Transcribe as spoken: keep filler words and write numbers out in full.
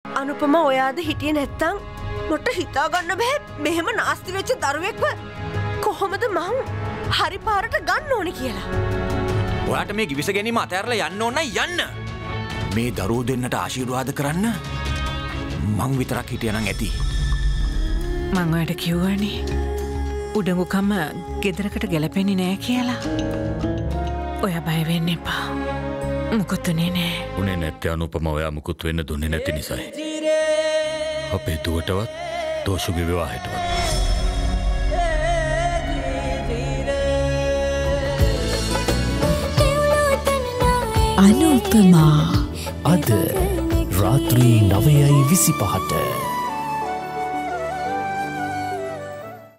අනුපම ඔයාද හිටියේ නැත්තම් මට හිතා ගන්න බෑ මෙහෙම නාස්ති වෙච්ච දරුවෙක්ව කොහොමද මං හරි පාරට ගන්න ඕනේ කියලා. ඔයාට මේ කිවිස ගැනීම අතහැරලා යන්න ඕන යන්න. මේ දරුවෝ දෙන්නට ආශිර්වාද කරන්න මං විතරක් හිටියනම් ඇති. මං ඔයාට කිව්වනේ උඩඟුකම ගෙදරකට ගැලපෙන්නේ නෑ කියලා. ඔයා බය වෙන්න එපා. මුකුත් උනේ නෑ. උනේ නැත්තේ අනුපම ඔයා මුකුත් වෙන්න දුන්නේ නැති නිසායි. අපේ දුවටවත් දෝෂුගේ විවාහයටවත්. අනුපමා අද රාත්‍රී නවයයි විසිපහට